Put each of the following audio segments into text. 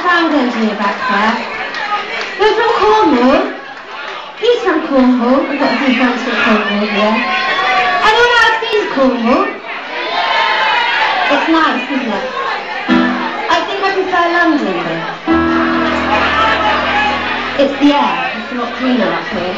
clown goes near back there. We're from Cornwall. He's from Cornwall. We've got a few friends from Cornwall here. Anyone else been to Cornwall? It's nice, isn't it? I think I prefer London though. It's the air. It's a lot cleaner up here.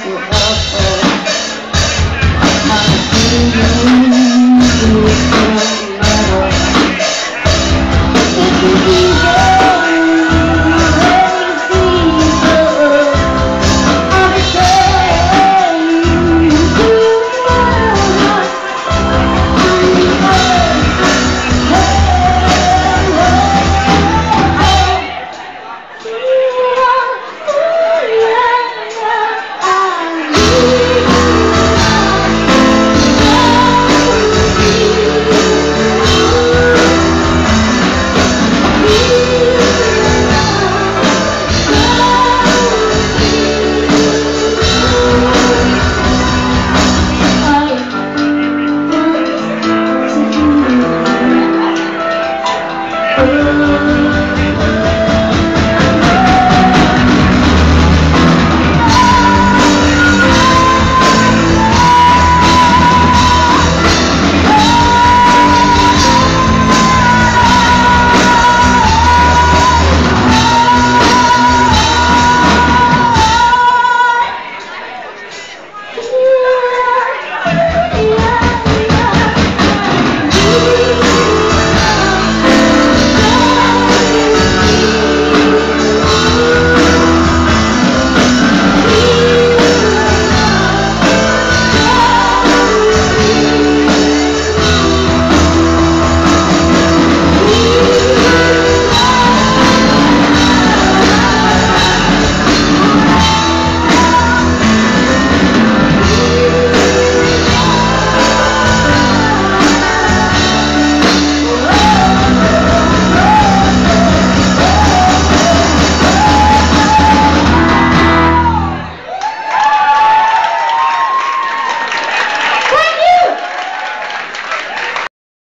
Thank you.